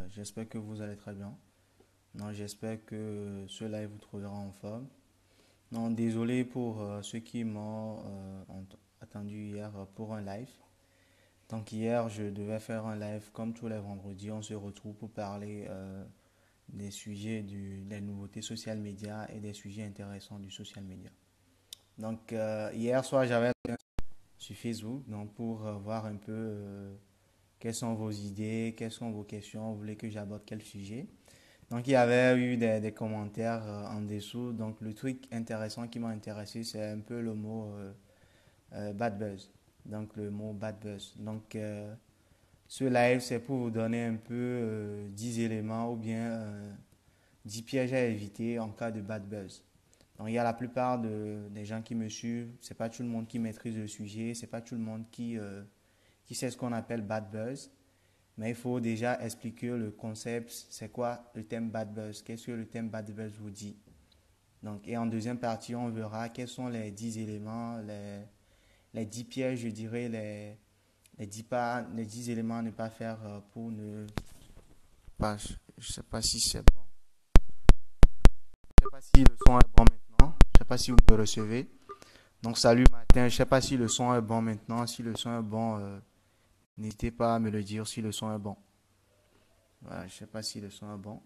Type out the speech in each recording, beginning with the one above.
J'espère que vous allez très bien. Non, j'espère que ce live vous trouvera en forme. Non, désolé pour ceux qui m'ont attendu hier pour un live. Donc hier, je devais faire un live comme tous les vendredis. On se retrouve pour parler des sujets des nouveautés social media et des sujets intéressants du social media. Donc hier soir, j'avais sur Facebook donc pour voir un peu quelles sont vos idées, quelles sont vos questions, vous voulez que j'aborde quel sujet. Donc, il y avait eu des commentaires en dessous. Donc, le truc intéressant qui m'a intéressé, c'est un peu le mot bad buzz. Donc, le mot bad buzz. Donc, ce live, c'est pour vous donner un peu 10 éléments ou bien 10 pièges à éviter en cas de bad buzz. Donc, il y a la plupart des gens qui me suivent. C'est pas tout le monde qui maîtrise le sujet. C'est pas tout le monde qui sait ce qu'on appelle bad buzz. Mais il faut déjà expliquer le concept, c'est quoi le thème bad buzz, qu'est-ce que le thème bad buzz vous dit. Donc, et en deuxième partie, on verra quels sont les 10 éléments, les 10 pièges, je dirais, les 10 pas, les 10 éléments à ne pas faire pour ne pas, je sais pas si c'est bon. Je sais pas si le son est bon maintenant. Je sais pas si vous me recevez. Donc, salut Martin, je sais pas si le son est bon maintenant. Si le son est bon, n'hésitez pas à me le dire si le son est bon. Voilà, je sais pas si le son est bon.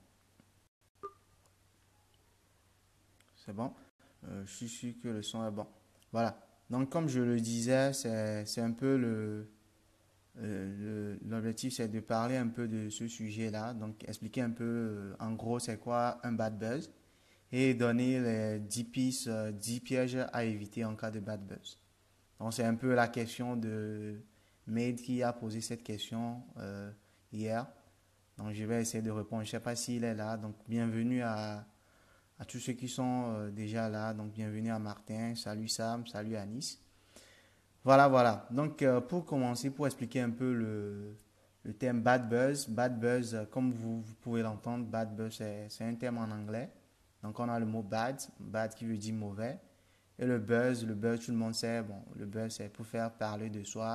C'est bon. Je suis sûr que le son est bon. Voilà. Donc, comme je le disais, c'est un peu l'objectif, c'est de parler un peu de ce sujet-là. Donc, expliquer un peu, en gros, c'est quoi un bad buzz et donner les 10 pistes, 10 pièges à éviter en cas de bad buzz. Donc, c'est un peu la question de Maid qui a posé cette question hier. Donc, je vais essayer de répondre. Je ne sais pas s'il est là. Donc, bienvenue à tous ceux qui sont déjà là. Donc, bienvenue à Martin, salut Sam, salut Anis. Voilà, voilà. Donc, pour commencer, pour expliquer un peu le thème bad buzz, comme vous pouvez l'entendre, bad buzz, c'est un terme en anglais. Donc, on a le mot bad qui veut dire mauvais. Et le buzz, tout le monde sait, bon, le buzz, c'est pour faire parler de soi.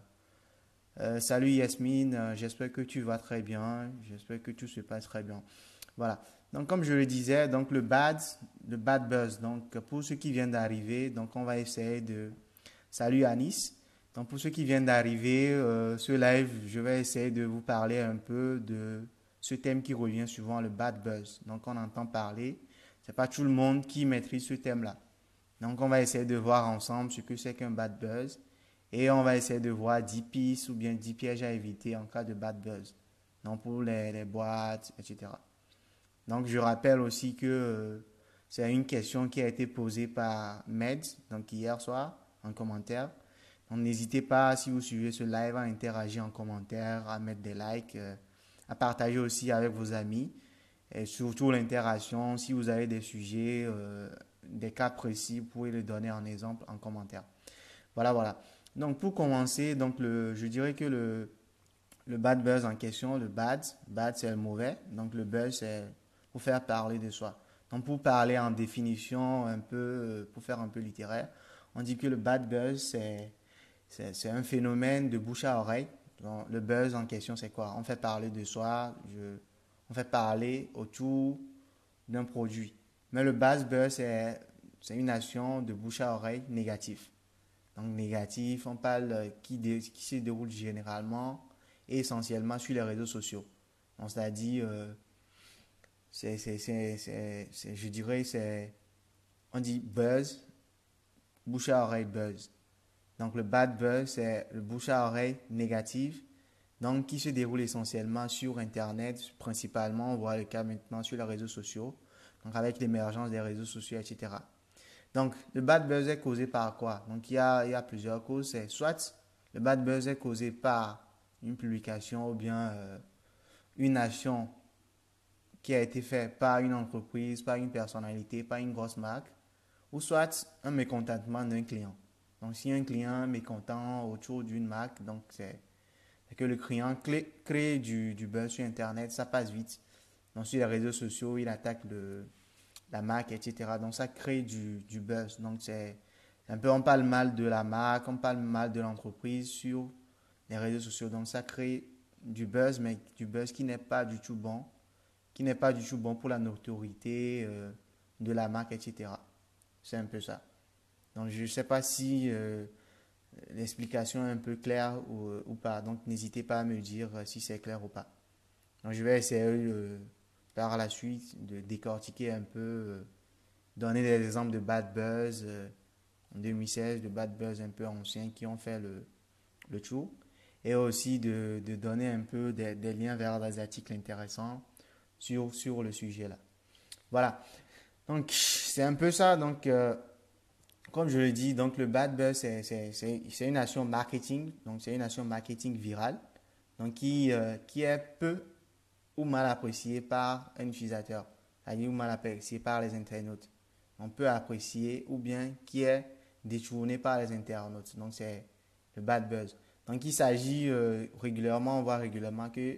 Salut Yasmine, j'espère que tu vas très bien, j'espère que tout se passe très bien. Voilà. Donc, comme je le disais, donc le bad buzz. Donc, pour ceux qui viennent d'arriver, donc on va essayer de. Salut Anis. Donc, pour ceux qui viennent d'arriver, ce live, je vais essayer de vous parler un peu de ce thème qui revient souvent, le bad buzz. Donc, on entend parler. C'est pas tout le monde qui maîtrise ce thème-là. Donc, on va essayer de voir ensemble ce que c'est qu'un bad buzz. Et on va essayer de voir 10 pistes ou bien 10 pièges à éviter en cas de bad buzz. Donc, pour les boîtes, etc. Donc, je rappelle aussi que c'est une question qui a été posée par Meds, donc hier soir, en commentaire. Donc, n'hésitez pas, si vous suivez ce live, à interagir en commentaire, à mettre des likes, à partager aussi avec vos amis. Et surtout l'interaction, si vous avez des sujets, des cas précis, vous pouvez le donner en exemple en commentaire. Voilà, voilà. Donc, pour commencer, donc je dirais que le bad buzz en question, bad c'est le mauvais, donc le buzz c'est pour faire parler de soi. Donc pour parler en définition un peu, pour faire un peu littéraire, on dit que le bad buzz c'est un phénomène de bouche à oreille. Donc, le buzz en question c'est quoi? On fait parler de soi, on fait parler autour d'un produit. Mais le bad buzz c'est une action de bouche à oreille négative. Donc négatif, on parle qui se déroule généralement et essentiellement sur les réseaux sociaux. Donc c'est-à-dire, je dirais, on dit buzz, bouche à oreille buzz. Donc le bad buzz, c'est le bouche à oreille négatif, donc qui se déroule essentiellement sur Internet, principalement, on voit le cas maintenant sur les réseaux sociaux, donc avec l'émergence des réseaux sociaux, etc. Donc, le bad buzz est causé par quoi? Donc, il y a plusieurs causes. C'est soit le bad buzz est causé par une publication ou bien une action qui a été faite par une entreprise, par une personnalité, par une grosse marque, ou soit un mécontentement d'un client. Donc, si un client est mécontent autour d'une marque, donc c'est que le client crée du buzz sur Internet, ça passe vite. Donc, sur les réseaux sociaux, il attaque la marque, etc. Donc ça crée du buzz. Donc c'est un peu, on parle mal de la marque, on parle mal de l'entreprise sur les réseaux sociaux. Donc ça crée du buzz, mais du buzz qui n'est pas du tout bon, qui n'est pas du tout bon pour la notoriété de la marque, etc. C'est un peu ça. Donc, je ne sais pas si l'explication est un peu claire ou pas. Donc, n'hésitez pas à me dire si c'est clair ou pas. Donc, je vais essayer par la suite de décortiquer un peu, donner des exemples de bad buzz en 2016, de bad buzz un peu anciens qui ont fait le tour. Et aussi de donner un peu des liens vers des articles intéressants sur le sujet là. Voilà. Donc, c'est un peu ça. Donc, comme je le dis, donc le bad buzz, c'est une action marketing. Donc, c'est une action marketing virale. Donc, qui est peu ou mal appréciée par un utilisateur. C'est-à-dire ou mal appréciée par les internautes. On peut apprécier ou bien qui est détourné par les internautes. Donc, c'est le bad buzz. Donc, il s'agit régulièrement, on voit régulièrement que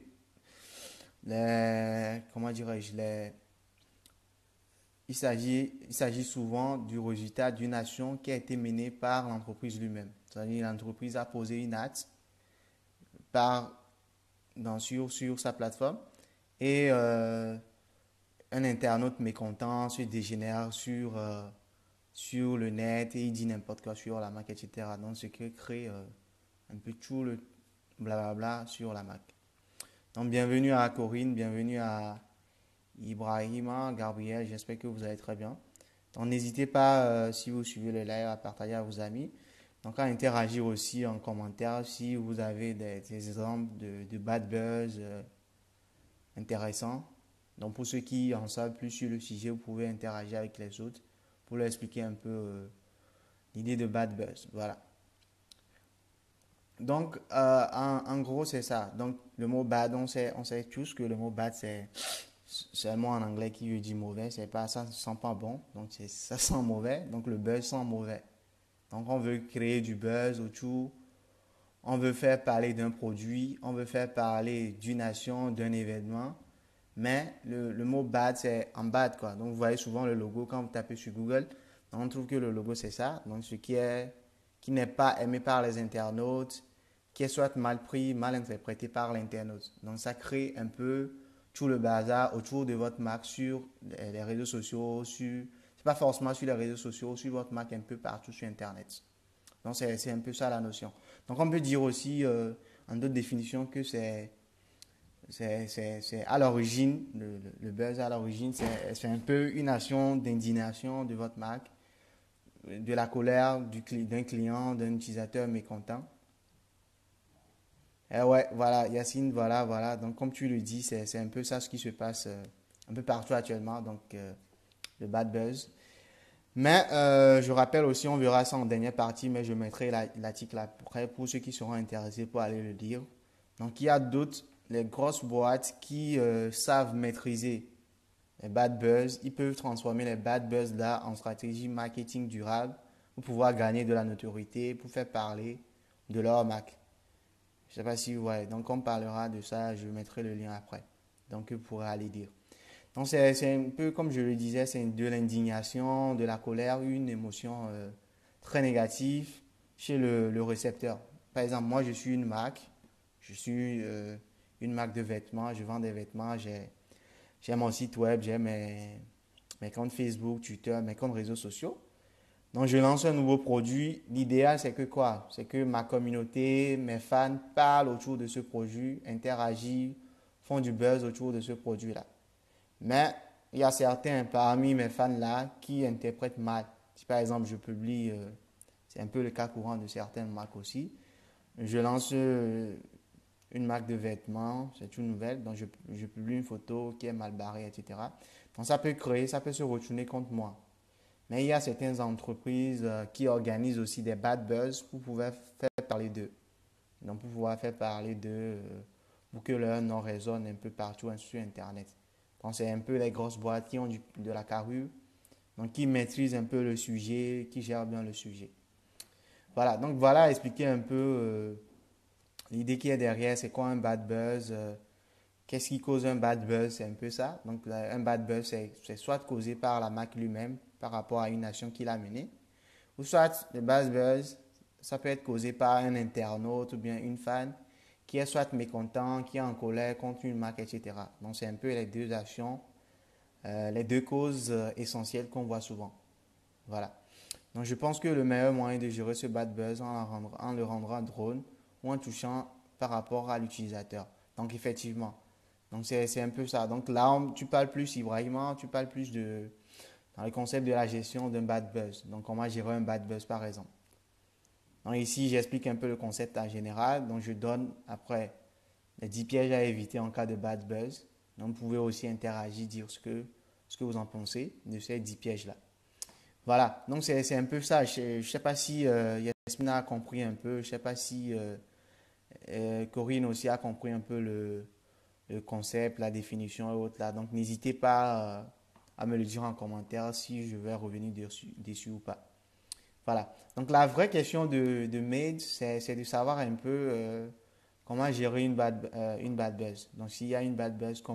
comment dirais-je, il s'agit souvent du résultat d'une action qui a été menée par l'entreprise lui-même. C'est-à-dire l'entreprise a posé une ad par, sur sa plateforme et un internaute mécontent se dégénère sur le net et il dit n'importe quoi sur la marque, etc. Donc, ce qui crée un peu tout le blablabla sur la marque. Donc, bienvenue à Corinne, bienvenue à Ibrahima, Gabriel, j'espère que vous allez très bien. Donc, n'hésitez pas, si vous suivez le live, à partager à vos amis. Donc, à interagir aussi en commentaire si vous avez des exemples de bad buzz intéressants. Donc, pour ceux qui en savent plus sur le sujet, vous pouvez interagir avec les autres pour leur expliquer un peu l'idée de bad buzz. Voilà. Donc, en gros, c'est ça. Donc, le mot bad, on sait tous que le mot bad, c'est un mot en anglais qui veut dire mauvais. C'est pas, ça sent pas bon. Donc, ça sent mauvais. Donc, le buzz sent mauvais. Donc, on veut créer du buzz autour. On veut faire parler d'un produit. On veut faire parler d'une nation, d'un événement. Mais le mot bad, c'est en bad, quoi. Donc, vous voyez souvent le logo quand vous tapez sur Google. On trouve que le logo, c'est ça. Donc, qui n'est pas aimé par les internautes, qui est soit mal pris, mal interprété par l'internaute. Donc, ça crée un peu tout le bazar autour de votre marque sur les réseaux sociaux, c'est pas forcément sur les réseaux sociaux, sur votre marque un peu partout sur Internet. Donc, c'est un peu ça la notion. Donc, on peut dire aussi, en d'autres définitions, que c'est à l'origine, le buzz à l'origine, c'est un peu une action d'indignation de votre marque, de la colère d'un client, d'un utilisateur mécontent. Et ouais, voilà, Yacine, voilà, voilà. Donc, comme tu le dis, c'est un peu ça ce qui se passe un peu partout actuellement, donc le bad buzz. Mais je rappelle aussi, on verra ça en dernière partie, mais je mettrai l'article après pour ceux qui seront intéressés pour aller le lire. Donc, il y a d'autres, les grosses boîtes qui savent maîtriser les bad buzz. Ils peuvent transformer les bad buzz là en stratégie marketing durable pour pouvoir gagner de la notoriété, pour faire parler de leur marque. Je ne sais pas si vous voyez. Donc, on parlera de ça, je mettrai le lien après. Donc, vous pourrez aller lire. Donc, c'est un peu comme je le disais, c'est de l'indignation, de la colère, une émotion très négative chez le récepteur. Par exemple, moi, je suis une marque. Je suis une marque de vêtements. Je vends des vêtements. J'ai mon site web, j'ai mes comptes Facebook, Twitter, mes comptes réseaux sociaux. Donc, je lance un nouveau produit. L'idéal, c'est que quoi? C'est que ma communauté, mes fans parlent autour de ce produit, interagissent, font du buzz autour de ce produit-là. Mais il y a certains parmi mes fans-là qui interprètent mal. Si par exemple, je publie, c'est un peu le cas courant de certaines marques aussi, je lance une marque de vêtements, c'est une nouvelle, donc je publie une photo qui est mal barrée, etc. Donc, ça peut se retourner contre moi. Mais il y a certaines entreprises qui organisent aussi des bad buzz pour pouvoir faire parler d'eux. Donc, pour pouvoir faire parler d'eux, pour que leur nom résonne un peu partout sur Internet. Donc, c'est un peu les grosses boîtes qui ont de la carrure, donc qui maîtrisent un peu le sujet, qui gèrent bien le sujet. Voilà, donc voilà, expliquer un peu l'idée qui est derrière, c'est quoi un bad buzz, qu'est-ce qui cause un bad buzz, c'est un peu ça. Donc, un bad buzz, c'est soit causé par la marque lui-même par rapport à une action qu'il a menée, ou soit le bad buzz, ça peut être causé par un internaute ou bien une fan qui est soit mécontent, qui est en colère contre une marque, etc. Donc, c'est un peu les deux actions, les deux causes essentielles qu'on voit souvent. Voilà. Donc, je pense que le meilleur moyen de gérer ce bad buzz en le rendant drone ou en touchant par rapport à l'utilisateur. Donc, effectivement. Donc, c'est un peu ça. Donc, là, tu parles plus, Ibrahima, tu parles plus dans le concept de la gestion d'un bad buzz. Donc, comment gérer un bad buzz, par exemple. Donc, ici, j'explique un peu le concept en général. Donc, je donne après les 10 pièges à éviter en cas de bad buzz. Donc, vous pouvez aussi interagir, dire ce que vous en pensez de ces 10 pièges-là. Voilà, donc c'est un peu ça. Je ne sais pas si Yasmina a compris un peu, je ne sais pas si Corinne aussi a compris un peu le concept, la définition et autres là. Donc n'hésitez pas à me le dire en commentaire si je vais revenir dessus ou pas. Voilà, donc la vraie question de Made, c'est de savoir un peu comment gérer une bad buzz. Donc s'il y a une bad buzz,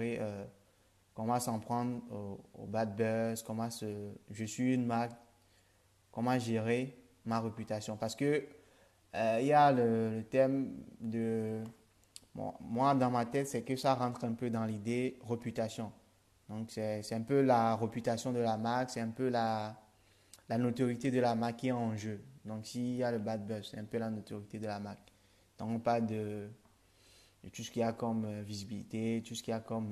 comment s'en prendre au bad buzz, je suis une marque, comment gérer ma réputation. Parce que il y a le thème de... Bon, moi, dans ma tête, c'est que ça rentre un peu dans l'idée réputation. Donc, c'est un peu la réputation de la marque, c'est un peu la notoriété de la marque qui est en jeu. Donc, s'il y a le bad buzz, c'est un peu la notoriété de la marque. Donc, on parle de tout ce qu'il y a comme visibilité, tout ce qu'il y a comme,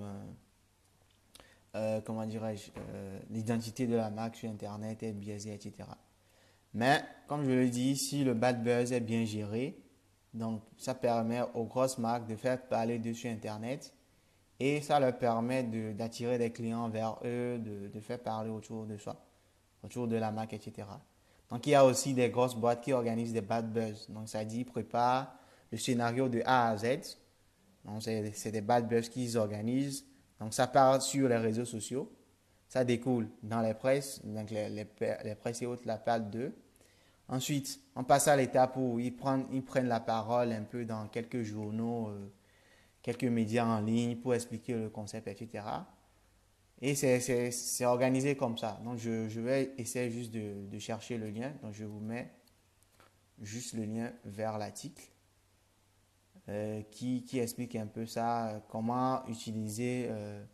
comment dirais-je, l'identité de la marque sur Internet est biaisée, etc. Mais, comme je le dis, si le bad buzz est bien géré, donc ça permet aux grosses marques de faire parler d'eux sur Internet et ça leur permet d'attirer des clients vers eux, de faire parler autour de soi, autour de la marque, etc. Donc il y a aussi des grosses boîtes qui organisent des bad buzz. Donc ça dit, prépare le scénario de A à Z. Donc c'est des bad buzz qu'ils organisent. Donc ça part sur les réseaux sociaux. Ça découle dans les presses, donc les presses et autres la parlent d'eux. Ensuite, on passe à l'étape où ils prennent la parole un peu dans quelques journaux, quelques médias en ligne pour expliquer le concept, etc. Et c'est organisé comme ça. Donc, je vais essayer juste de chercher le lien. Donc, je vous mets juste le lien vers l'article qui explique un peu ça, comment utiliser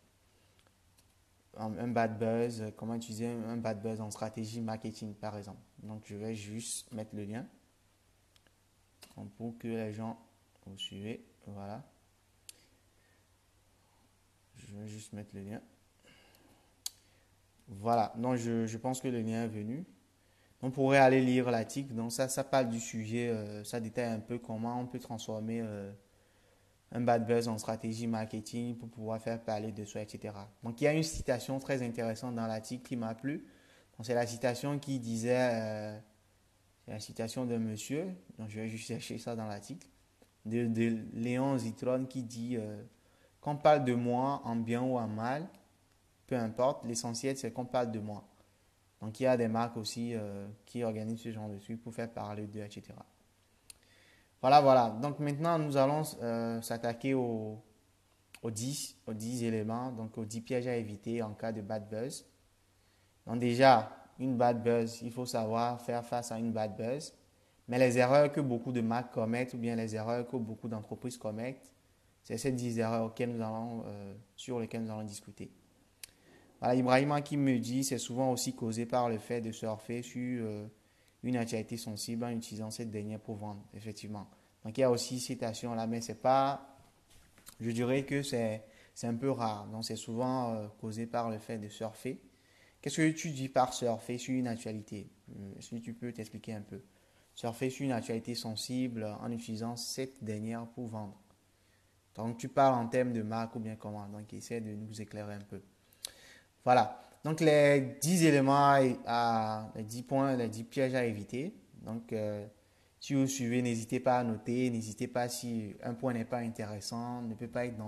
un bad buzz, comment utiliser un bad buzz en stratégie marketing, par exemple. Donc, je vais juste mettre le lien. Donc, pour que les gens vous suivez, voilà. Je vais juste mettre le lien. Voilà, donc je pense que le lien est venu. On pourrait aller lire l'article. Donc ça parle du sujet, ça détaille un peu comment on peut transformer un bad buzz en stratégie marketing pour pouvoir faire parler de soi, etc. Donc il y a une citation très intéressante dans l'article qui m'a plu. Donc c'est la citation qui disait, c'est la citation d'un monsieur, donc je vais juste chercher ça dans l'article, de Léon Zitron qui dit qu'on parle de moi en bien ou en mal, peu importe, l'essentiel c'est qu'on parle de moi. Donc il y a des marques aussi qui organisent ce genre de trucs pour faire parler d'eux, etc. Voilà, voilà. Donc maintenant nous allons s'attaquer aux 10 éléments, donc aux 10 pièges à éviter en cas de bad buzz. Donc déjà, une bad buzz, il faut savoir faire face à une bad buzz. Mais les erreurs que beaucoup de marques commettent ou bien les erreurs que beaucoup d'entreprises commettent, c'est ces 10 erreurs sur lesquelles nous allons discuter. Voilà, Ibrahima qui me dit c'est souvent aussi causé par le fait de surfer sur une actualité sensible en utilisant cette dernière pour vendre, effectivement. Donc il y a aussi citation là, mais c'est pas, je dirais que c'est un peu rare. Donc c'est souvent causé par le fait de surfer. Qu'est-ce que tu dis par surfer sur une actualité? Est-ce que tu peux t'expliquer un peu? Surfer sur une actualité sensible en utilisant cette dernière pour vendre. Donc tu parles en termes de marque ou bien comment? Donc essaie de nous éclairer un peu. Voilà. Donc, les 10 éléments, les 10 points, les 10 pièges à éviter. Donc, si vous suivez, n'hésitez pas à noter. N'hésitez pas si un point n'est pas intéressant, ne peut pas être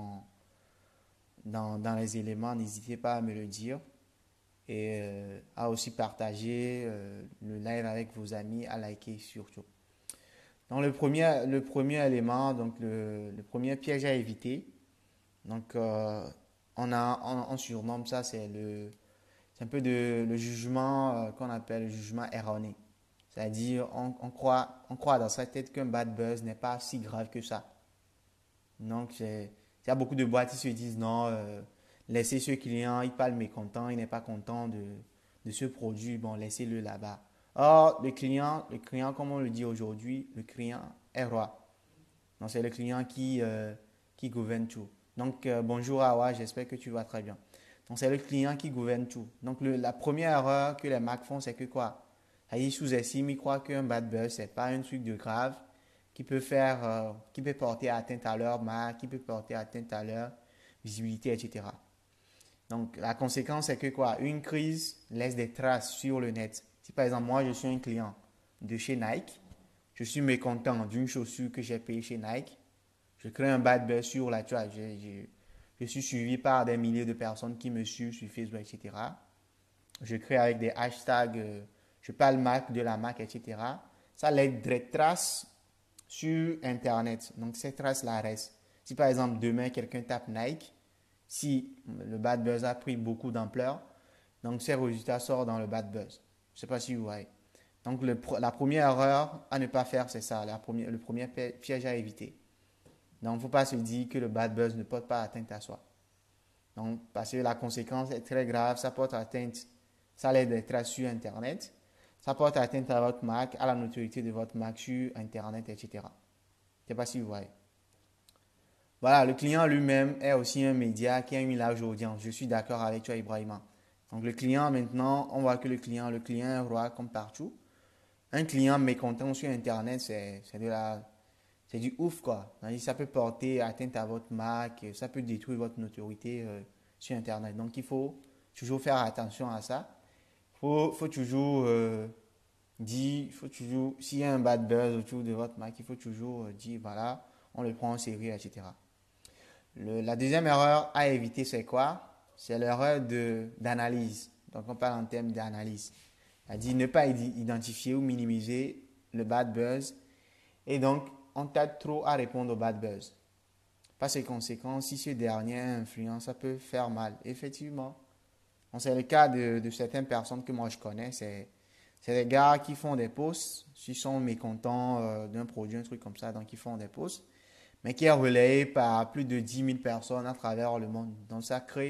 dans les éléments, n'hésitez pas à me le dire. Et à aussi partager le live avec vos amis, à liker surtout. Donc, le premier élément, donc le premier piège à éviter. Donc, on surnomme ça, c'est un peu le jugement qu'on appelle le jugement erroné. C'est-à-dire, on croit dans sa tête qu'un bad buzz n'est pas si grave que ça. Donc, il y a beaucoup de boîtes qui se disent non, laissez ce client, il parle mécontent, il n'est pas content de ce produit, bon, laissez-le là-bas. Or, le client, comme on le dit aujourd'hui, le client est roi. Donc, c'est le client qui gouverne tout. Donc, bonjour Awa, j'espère que tu vas très bien. Donc, c'est le client qui gouverne tout. Donc, la première erreur que les marques font, c'est que quoi? Ils sous-estiment, ils croient qu'un bad buzz, c'est pas un truc de grave qui peut porter atteinte à leur marque, qui peut porter atteinte à leur visibilité, etc. Donc, la conséquence, c'est que quoi? Une crise laisse des traces sur le net. Si par exemple, moi, je suis un client de chez Nike, je suis mécontent d'une chaussure que j'ai payée chez Nike, je crée un bad buzz sur la toile. Je suis suivi par des milliers de personnes qui me suivent sur Facebook, etc. Je crée avec des hashtags, je parle marque de la marque, etc. Ça laisse des traces sur Internet. Donc, ces traces-là restent. Si par exemple, demain, quelqu'un tape Nike, si le bad buzz a pris beaucoup d'ampleur, donc ces résultats sortent dans le bad buzz. Je ne sais pas si vous voyez. Donc, la première erreur à ne pas faire, c'est ça, le premier piège à éviter. Donc, il ne faut pas se dire que le bad buzz ne porte pas atteinte à soi. Donc, parce que la conséquence est très grave, ça porte atteinte, ça laisse des traces sur Internet, ça porte atteinte à votre marque, à la notoriété de votre marque sur Internet, etc. Je ne sais pas si vous voyez. Voilà, le client lui-même est aussi un média qui a une large audience. Je suis d'accord avec toi, Ibrahima. Donc, le client, maintenant, on voit que le client est roi comme partout. Un client mécontent sur Internet, c'est du ouf, quoi. Ça peut porter atteinte à votre marque, ça peut détruire votre notoriété sur Internet. Donc, il faut toujours faire attention à ça. Faut toujours faut toujours, s'il y a un bad buzz autour de votre marque, il faut toujours dire, voilà, on le prend au sérieux, etc. La deuxième erreur à éviter, c'est quoi? C'est l'erreur d'analyse. Donc, on parle en termes d'analyse. C'est-à-dire ne pas identifier ou minimiser le bad buzz. Et donc, on t'aide trop à répondre au bad buzz. Par ses conséquences, si ce dernier influence, ça peut faire mal. Effectivement. C'est le cas de certaines personnes que moi je connais. C'est des gars qui font des posts. S'ils sont mécontents d'un produit, un truc comme ça, donc ils font des posts. Mais qui est relayé par plus de 10 000 personnes à travers le monde. Donc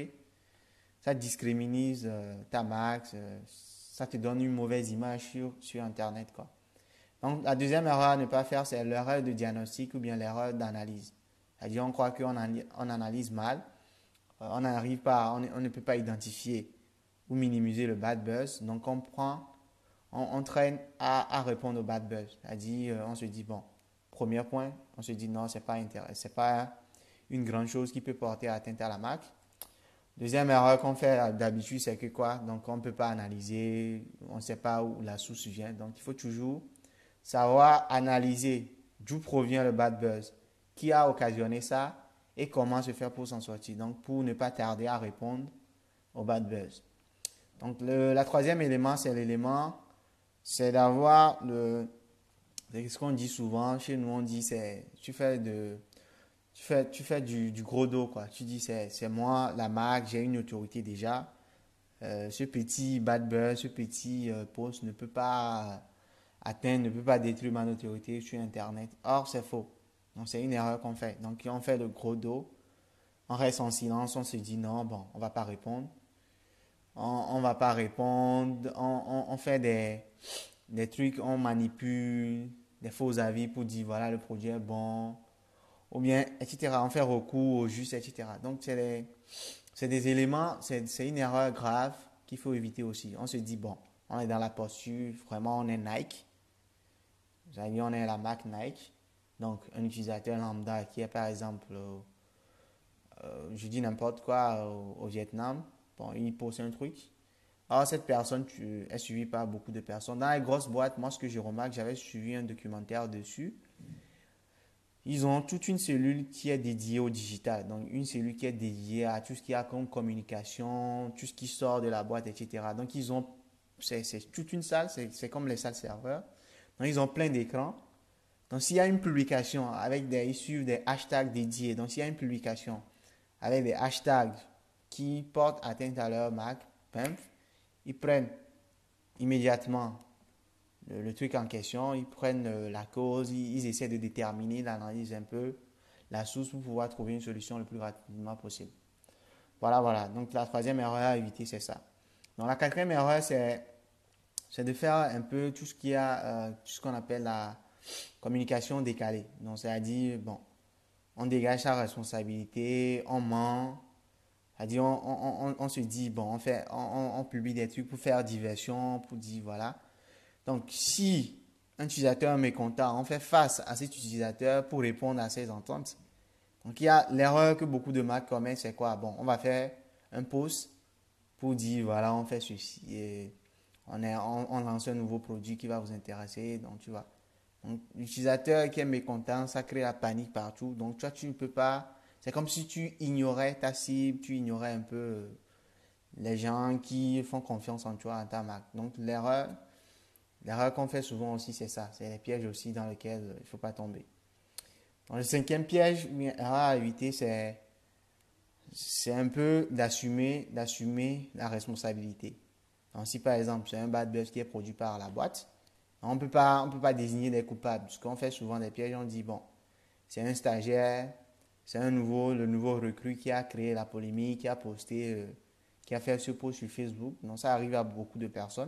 ça discriminise ta marque, ça te donne une mauvaise image sur Internet, quoi. Donc, la deuxième erreur à ne pas faire, c'est l'erreur de diagnostic ou bien l'erreur d'analyse. C'est-à-dire, on croit qu'on analyse mal, on n'arrive pas, on ne peut pas identifier ou minimiser le bad buzz. Donc, on traîne à répondre au bad buzz. C'est-à-dire, on se dit, bon, premier point, on se dit, non, c'est pas une grande chose qui peut porter atteinte à la marque. Deuxième erreur qu'on fait d'habitude, c'est que quoi? Donc, on ne peut pas analyser, on ne sait pas où la source vient. Donc, il faut toujours savoir analyser d'où provient le bad buzz, qui a occasionné ça et comment se faire pour s'en sortir. Donc, pour ne pas tarder à répondre au bad buzz. Donc, la troisième élément, c'est d'avoir c'est ce qu'on dit souvent. Chez nous, on dit, tu fais du gros dos, quoi. Tu dis, c'est moi, la marque, j'ai une autorité déjà. Ce petit bad buzz, ce petit post ne peut pas atteindre, ne peut pas détruire ma notoriété sur Internet. Or, c'est faux. Donc, c'est une erreur qu'on fait. Donc, on fait le gros dos, on reste en silence, on se dit non, bon, on va pas répondre. On va pas répondre, on fait des trucs, on manipule des faux avis pour dire voilà, le produit est bon, ou bien, etc. On fait recours au juste, etc. Donc, c'est des éléments, c'est une erreur grave qu'il faut éviter aussi. On se dit, bon, on est dans la posture, vraiment, on est Nike. Vous avez dit, on est la marque Nike. Donc, un utilisateur lambda qui est, par exemple, je dis n'importe quoi, au Vietnam, bon, il poste un truc. Alors, cette personne est suivie par beaucoup de personnes. Dans les grosses boîtes, moi, ce que je remarque, j'avais suivi un documentaire dessus. Ils ont toute une cellule qui est dédiée au digital. Donc, une cellule qui est dédiée à tout ce qu'il y a comme communication, tout ce qui sort de la boîte, etc. Donc, c'est toute une salle, c'est comme les salles serveurs. Donc, ils ont plein d'écrans. Donc, s'il y a une publication ils suivent des hashtags dédiés. Donc, s'il y a une publication avec des hashtags qui portent atteinte à leur marque, ils prennent immédiatement le truc en question, ils prennent la cause, ils essaient de déterminer, l'analyse un peu, la source pour pouvoir trouver une solution le plus rapidement possible. Voilà, voilà. Donc la troisième erreur à éviter, c'est ça. Donc la quatrième erreur, c'est de faire un peu tout ce qui a, tout ce qu'on appelle la communication décalée. Donc c'est-à-dire, bon, on dégage sa responsabilité, on ment, c'est-à-dire on se dit, bon, on publie des trucs pour faire diversion, pour dire, voilà. Donc si un utilisateur est mécontent, on fait face à cet utilisateur pour répondre à ses attentes. Donc il y a l'erreur que beaucoup de marques commettent, c'est quoi? Bon, on va faire un post pour dire, voilà, on fait ceci. Et on lance un nouveau produit qui va vous intéresser. Donc, tu vois. Donc, l'utilisateur qui est mécontent, ça crée la panique partout. Donc, toi, tu ne peux pas. C'est comme si tu ignorais ta cible, tu ignorais un peu les gens qui font confiance en toi, en ta marque. Donc, l'erreur qu'on fait souvent aussi, c'est ça. C'est les pièges aussi dans lesquels il ne faut pas tomber. Donc, le cinquième piège, une erreur à éviter, c'est un peu d'assumer la responsabilité. Donc, si par exemple, c'est un bad buzz qui est produit par la boîte, on peut pas désigner des coupables. Ce qu'on fait souvent des pièges, on dit, bon, c'est un stagiaire, c'est le nouveau recrue qui a créé la polémique, qui a posté, qui a fait ce post sur Facebook. Donc, ça arrive à beaucoup de personnes.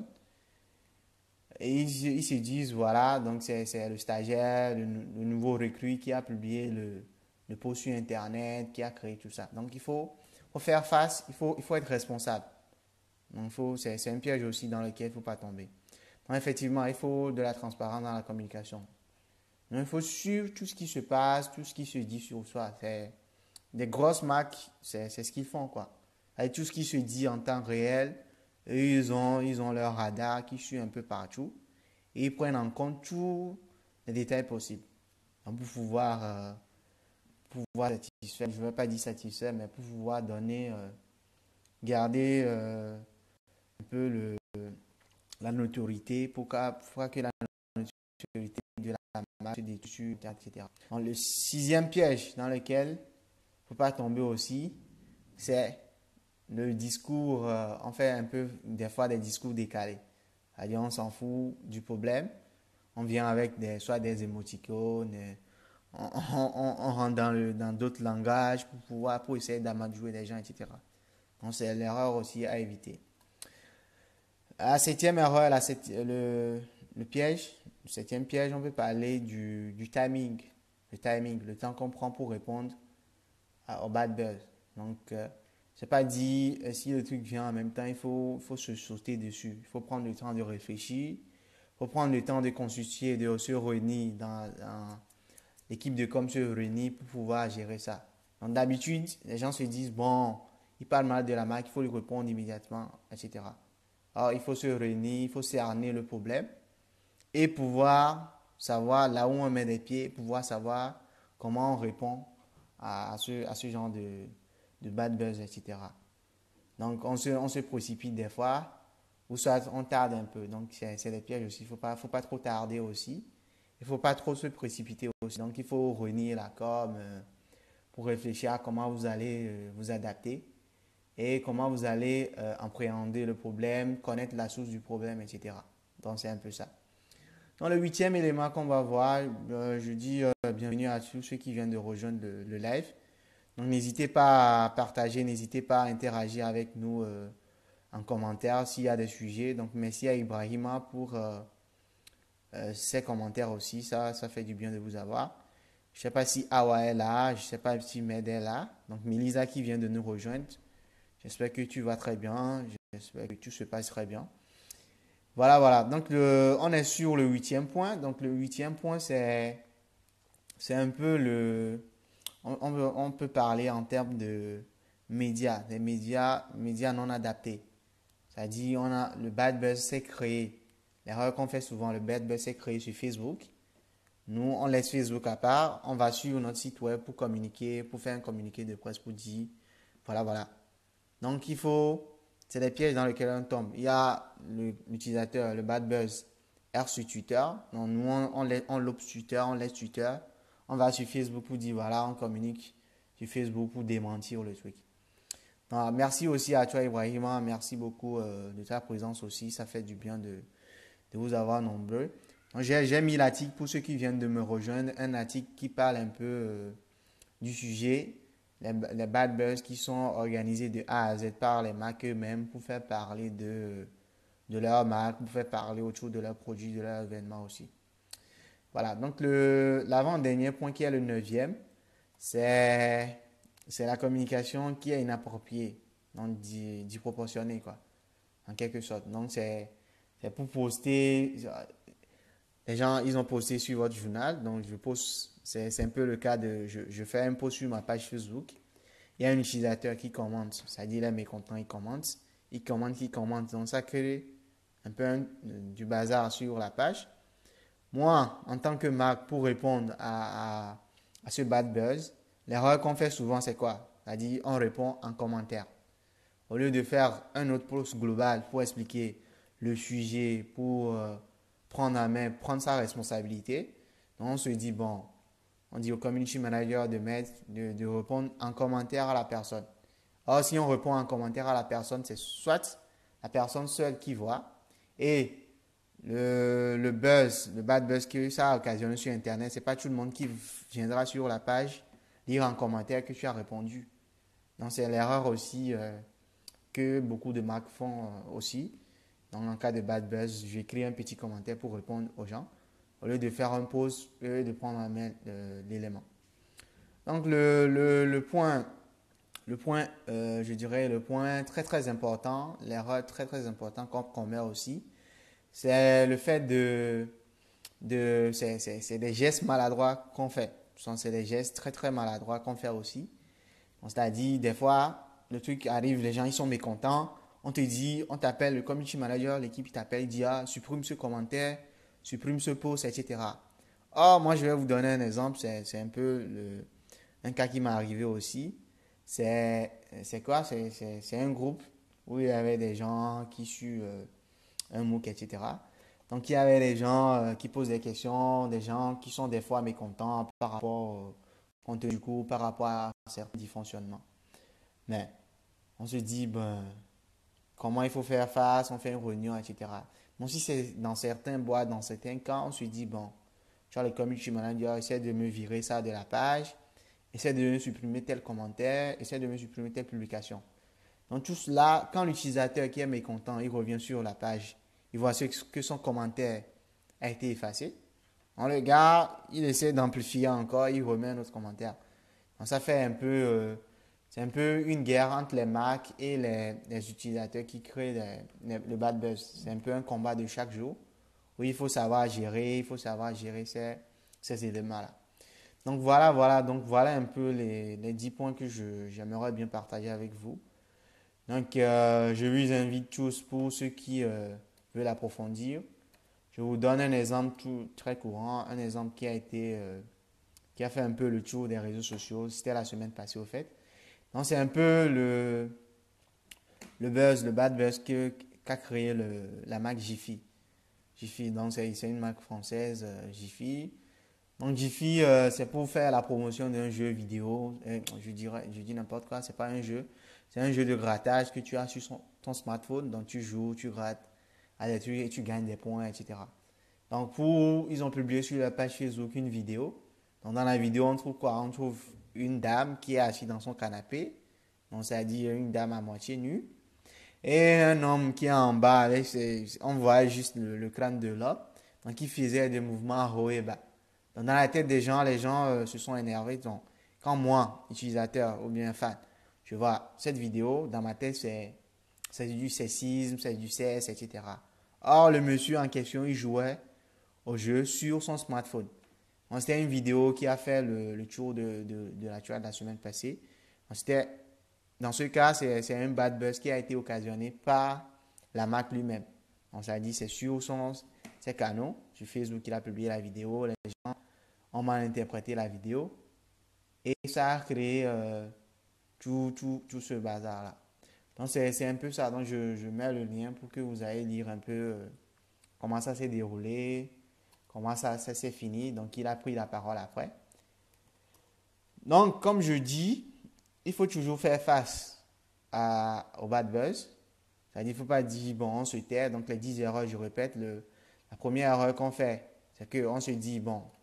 Et ils se disent, voilà, donc c'est le stagiaire, le nouveau recrue qui a publié le post sur Internet, qui a créé tout ça. Donc, faut faire face, il faut être responsable. Donc, c'est un piège aussi dans lequel il ne faut pas tomber. Donc, effectivement, il faut de la transparence dans la communication. Donc, il faut suivre tout ce qui se passe, tout ce qui se dit sur soi. Des grosses marques, c'est ce qu'ils font, quoi. Avec tout ce qui se dit en temps réel, eux, ils ont leur radar qui suit un peu partout et ils prennent en compte tous les détails possibles. Donc, pour pouvoir satisfaire, je ne veux pas dire satisfaire, mais pour pouvoir donner, garder un peu la notoriété, pour que la notoriété de la marque se détruise, etc. Donc, le sixième piège dans lequel il ne faut pas tomber aussi, c'est le discours, on fait un peu des fois des discours décalés. C'est-à-dire on s'en fout du problème, on vient avec soit des émoticônes, on rentre dans d'autres langages pour essayer d'amadouer les gens, etc. Donc c'est l'erreur aussi à éviter. La septième erreur, le piège, le septième piège, on peut parler du timing. Le temps qu'on prend pour répondre au bad buzz. Donc, c'est pas dit si le truc vient en même temps, faut se sauter dessus. Il faut prendre le temps de réfléchir. Il faut prendre le temps de consulter, de se réunir dans l'équipe de com se réunir pour pouvoir gérer ça. Donc, d'habitude, les gens se disent, bon, il parle mal de la marque, il faut lui répondre immédiatement, etc. Alors, il faut se réunir, il faut cerner le problème et pouvoir savoir là où on met des pieds, pouvoir savoir comment on répond à ce genre de bad buzz, etc. Donc, on se précipite des fois, ou soit on tarde un peu. Donc, c'est des pièges aussi. Faut pas trop tarder aussi. Il ne faut pas trop se précipiter aussi. Donc, il faut réunir la com pour réfléchir à comment vous allez vous adapter et comment vous allez appréhender le problème, connaître la source du problème, etc. Donc, c'est un peu ça. Dans le huitième élément qu'on va voir, je dis bienvenue à tous ceux qui viennent de rejoindre le live. Donc, n'hésitez pas à partager, n'hésitez pas à interagir avec nous en commentaire s'il y a des sujets. Donc, merci à Ibrahima pour ses commentaires aussi. Ça fait du bien de vous avoir. Je ne sais pas si Awa est là, je ne sais pas si Med est là. Donc, Melisa qui vient de nous rejoindre. J'espère que tu vas très bien. J'espère que tout se passe très bien. Voilà, voilà. Donc, on est sur le huitième point. Donc, le huitième point, c'est un peu on peut parler en termes de médias, des médias non adaptés. C'est-à-dire, on a le bad buzz s'est créé. L'erreur qu'on fait souvent, le bad buzz s'est créé sur Facebook. Nous, on laisse Facebook à part. On va sur notre site web pour communiquer, pour faire un communiqué de presse pour dire, voilà, voilà. Donc, c'est des pièges dans lesquels on tombe. Il y a l'utilisateur, le bad buzz, R sur Twitter. Donc, nous, on lobe Twitter, on laisse Twitter. On va sur Facebook pour dire, voilà, on communique sur Facebook pour démentir le truc. Donc, merci aussi à toi, Ibrahima. Merci beaucoup de ta présence aussi. Ça fait du bien de vous avoir nombreux. Donc, j'ai mis l'article pour ceux qui viennent de me rejoindre, un article qui parle un peu du sujet, les bad buzz qui sont organisés de A à Z par les marques eux-mêmes pour faire parler de leur marque, pour faire parler autour de leurs produits, de leur événement aussi. Voilà, donc l'avant-dernier point qui est le neuvième, c'est la communication qui est inappropriée, donc disproportionnée, quoi, en quelque sorte. Donc, c'est pour poster, les gens, ils ont posté sur votre journal, donc je poste, c'est un peu le cas de, je fais un post sur ma page Facebook, il y a un utilisateur qui commente, c'est-à-dire il est mécontent, il commente, donc ça crée un peu du bazar sur la page. Moi, en tant que marque, pour répondre à ce bad buzz, l'erreur qu'on fait souvent, c'est quoi? C'est-à-dire, on répond en commentaire. Au lieu de faire un autre post global pour expliquer le sujet, pour prendre en main, prendre sa responsabilité, donc on se dit, bon, on dit au community manager de répondre en commentaire à la personne. Or, si on répond en commentaire à la personne, c'est soit la personne seule qui voit, et le bad buzz que ça a occasionné sur Internet, c'est pas tout le monde qui viendra sur la page lire en commentaire que tu as répondu. Donc, c'est l'erreur aussi que beaucoup de marques font aussi. Donc, en cas de bad buzz, j'écris un petit commentaire pour répondre aux gens, au lieu de faire un post, au lieu de prendre en main l'élément. Donc, je dirais, le point très très important, l'erreur très très importante qu'on met aussi, c'est le fait c'est des gestes maladroits qu'on fait. C'est des gestes très très maladroits qu'on fait aussi. C'est-à-dire, des fois, le truc arrive, les gens ils sont mécontents. On te dit, on t'appelle, le community manager, l'équipe t'appelle, il dit, ah, supprime ce commentaire, supprime ce post, etc. Or, moi, je vais vous donner un exemple. C'est un peu un cas qui m'est arrivé aussi. C'est quoi? C'est un groupe où il y avait des gens qui suivent un MOOC, etc. Donc, il y avait des gens qui posent des questions, des gens qui sont des fois mécontents par rapport au contenu du cours, par rapport à certains dysfonctionnements. Mais on se dit, ben, comment il faut faire face, on fait une réunion, etc. Bon, si c'est dans certains boîtes, dans certains cas, on se dit, bon, tu vois, le community manager essaie de me virer ça de la page, essaie de me supprimer tel commentaire, essaie de me supprimer telle publication. Donc tout cela, quand l'utilisateur qui est mécontent, il revient sur la page, il voit que son commentaire a été effacé. Donc le gars, il essaie d'amplifier encore, il remet un autre commentaire. Donc ça fait un peu, c'est un peu une guerre entre les marques et les utilisateurs qui créent le bad buzz. C'est un peu un combat de chaque jour où il faut savoir gérer, ces éléments-là. Donc voilà un peu les 10 points que j'aimerais bien partager avec vous. Donc, je vous invite tous pour ceux qui veulent approfondir. Je vous donne un exemple très courant, un exemple qui a fait un peu le tour des réseaux sociaux. C'était la semaine passée au fait. Donc, c'est un peu le buzz, le bad buzz qu'a créé la marque Jiffy. Jiffy, donc c'est une marque française, Jiffy. Donc Jiffy, c'est pour faire la promotion d'un jeu vidéo. Je dis n'importe quoi, c'est pas un jeu. C'est un jeu de grattage que tu as sur ton smartphone. Donc tu joues, tu grattes à des trucs et tu gagnes des points, etc. Donc ils ont publié sur la page Facebook une vidéo. Donc dans la vidéo, on trouve quoi? On trouve une dame qui est assise dans son canapé. Donc c'est-à-dire une dame à moitié nue. Et un homme qui est en bas on voit juste le crâne de l'homme. Donc il faisait des mouvements haut et bas. Donc, dans la tête des gens, les gens se sont énervés. Donc, quand moi, utilisateur ou bien fan, je vois cette vidéo, dans ma tête, c'est du sexisme, c'est du sexe, etc. Or, le monsieur en question, il jouait au jeu sur son smartphone. Donc, c'était une vidéo qui a fait le tour de la semaine passée. Donc, dans ce cas, c'est un bad buzz qui a été occasionné par la marque lui-même. On s'est dit, c'est sur ses canaux, sur Facebook, il a publié la vidéo. Les gens ont mal interprété la vidéo et ça a créé tout ce bazar-là. Donc, c'est un peu ça. Donc, je mets le lien pour que vous allez lire un peu comment ça s'est déroulé, comment ça s'est fini. Donc, il a pris la parole après. Donc, comme je dis, il faut toujours faire face au bad buzz. C'est-à-dire, il ne faut pas dire, bon, on se tait. Donc, les 10 erreurs, je répète, la première erreur qu'on fait, c'est qu'on se dit, bon,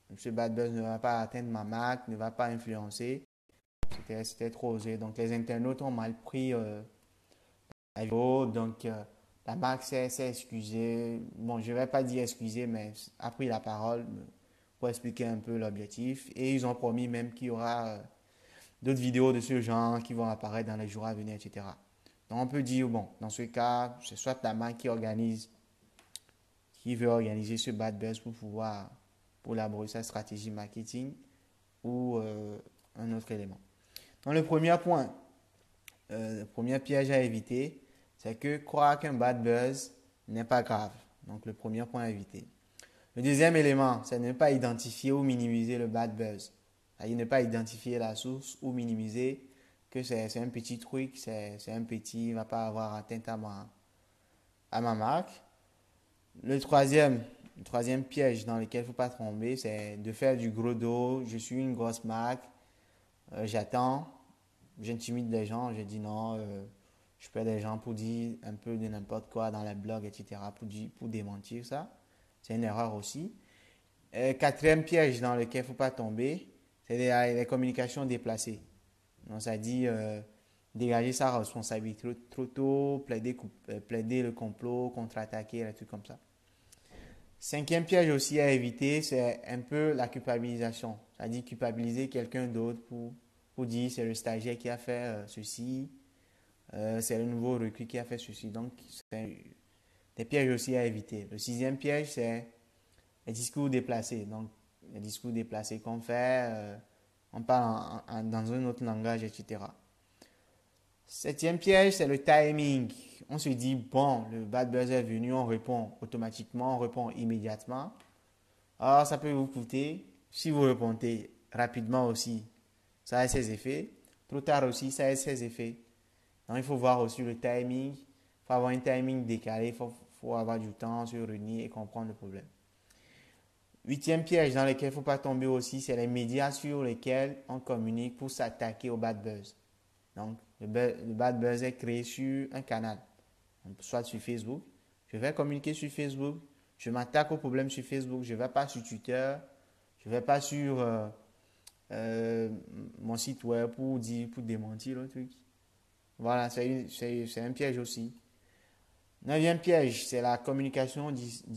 ce bad buzz ne va pas atteindre ma marque, ne va pas influencer. C'était trop osé. Donc les internautes ont mal pris la vidéo. Donc la marque s'est excusée. Bon, je ne vais pas dire excusée, mais a pris la parole pour expliquer un peu l'objectif. Et ils ont promis même qu'il y aura d'autres vidéos de ce genre qui vont apparaître dans les jours à venir, etc. Donc on peut dire, bon, dans ce cas, c'est soit la marque qui veut organiser ce bad buzz pour élaborer sa stratégie marketing ou un autre élément. Donc le premier point, le premier piège à éviter, c'est que croire qu'un bad buzz n'est pas grave. Donc le premier point à éviter. Le deuxième élément, c'est ne pas identifier ou minimiser le bad buzz. C'est-à-dire ne pas identifier la source ou minimiser que c'est un petit truc, c'est un petit, il ne va pas avoir atteinte à ma marque. Le troisième piège dans lequel il ne faut pas tomber, c'est de faire du gros dos. Je suis une grosse marque, j'attends, j'intimide les gens, je dis non, je perds des gens pour dire un peu de n'importe quoi dans les blogs, etc., pour démentir ça. C'est une erreur aussi. Quatrième piège dans lequel il ne faut pas tomber, c'est les communications déplacées. Donc, ça dit dégager sa responsabilité trop tôt, plaider le complot, contre-attaquer, des trucs comme ça. Cinquième piège aussi à éviter, c'est un peu la culpabilisation. C'est-à-dire culpabiliser quelqu'un d'autre pour dire c'est le stagiaire qui a fait ceci, c'est le nouveau recrue qui a fait ceci. Donc, c'est des pièges aussi à éviter. Le sixième piège, c'est les discours déplacés. Donc, les discours déplacés qu'on fait, on parle dans un autre langage, etc. Septième piège, c'est le timing. On se dit, bon, le bad buzz est venu, on répond automatiquement, on répond immédiatement. Alors, ça peut vous coûter. Si vous répondez rapidement aussi, ça a ses effets. Trop tard aussi, ça a ses effets. Donc, il faut voir aussi le timing. Il faut avoir un timing décalé. Il faut avoir du temps sur réunir et comprendre le problème. Huitième piège dans lequel il ne faut pas tomber aussi, c'est les médias sur lesquels on communique pour s'attaquer au bad buzz. Donc, le bad buzz est créé sur un canal, soit sur Facebook. Je vais communiquer sur Facebook. Je m'attaque au problème sur Facebook. Je ne vais pas sur Twitter. Je ne vais pas sur mon site web pour démentir le truc. Voilà, c'est un piège aussi. Neuvième piège, c'est la communication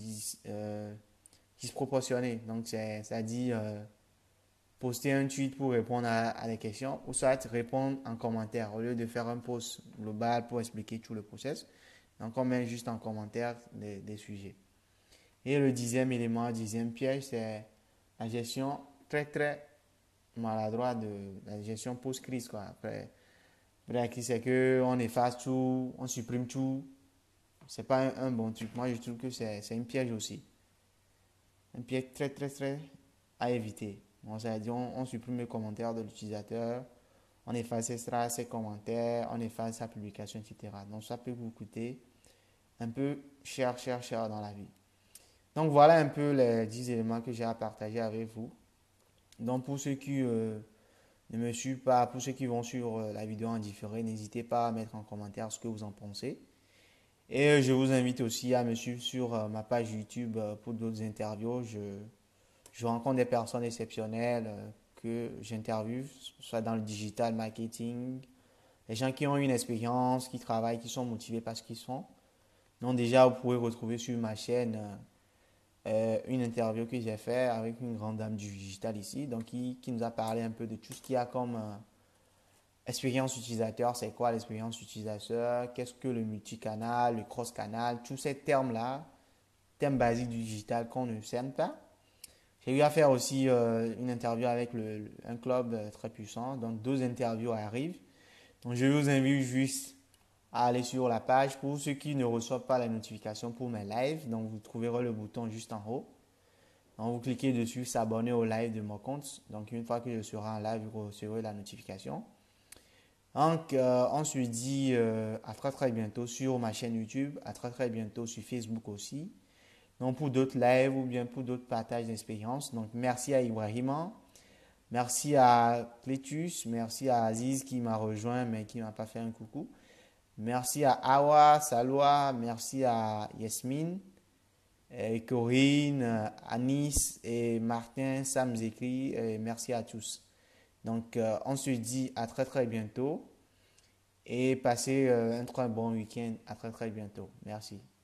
disproportionnée. Donc, c'est-à-dire poster un tweet pour répondre à des questions ou soit répondre en commentaire au lieu de faire un post global pour expliquer tout le process. Donc, on met juste en commentaire des sujets. Et le dixième piège, c'est la gestion très, très maladroite de la gestion post-crise, quoi. Après la crise, c'est qu'on efface tout, on supprime tout. C'est pas un bon truc. Moi, je trouve que c'est un piège aussi. Un piège très, très, très à éviter. Bon, c'est-à-dire, on supprime les commentaires de l'utilisateur, on efface ses commentaires, on efface sa publication, etc. Donc, ça peut vous coûter un peu cher dans la vie. Donc, voilà un peu les 10 éléments que j'ai à partager avec vous. Donc, pour ceux qui ne me suivent pas, pour ceux qui vont sur la vidéo en différé, n'hésitez pas à mettre en commentaire ce que vous en pensez. Et je vous invite aussi à me suivre sur ma page YouTube pour d'autres interviews. Je rencontre des personnes exceptionnelles que j'interviewe, soit dans le digital marketing, les gens qui ont une expérience, qui travaillent, qui sont motivés par ce qu'ils font. Donc déjà, vous pouvez retrouver sur ma chaîne une interview que j'ai faite avec une grande dame du digital ici, donc qui nous a parlé un peu de tout ce qu'il y a comme expérience utilisateur, c'est quoi l'expérience utilisateur, qu'est-ce que le multicanal, le cross-canal, tous ces termes-là, termes basiques du digital qu'on ne cerne pas. J'ai eu à faire aussi une interview avec un club très puissant, donc 2 interviews arrivent. Donc je vous invite juste à aller sur la page pour ceux qui ne reçoivent pas la notification pour mes lives. Donc vous trouverez le bouton juste en haut. Donc vous cliquez dessus, s'abonner au live de mon compte. Donc une fois que je serai en live, vous recevrez la notification. Donc on se dit à très très bientôt sur ma chaîne YouTube, à très très bientôt sur Facebook aussi. Donc pour d'autres lives ou bien pour d'autres partages d'expérience. Donc merci à Ibrahima, merci à Clétus, merci à Aziz qui m'a rejoint mais qui ne m'a pas fait un coucou. Merci à Awa, Salwa, merci à Yasmine Corinne, Anis et Martin, Sam Zekri, merci à tous. Donc, on se dit à très très bientôt et passez un très bon week-end. À très très bientôt. Merci.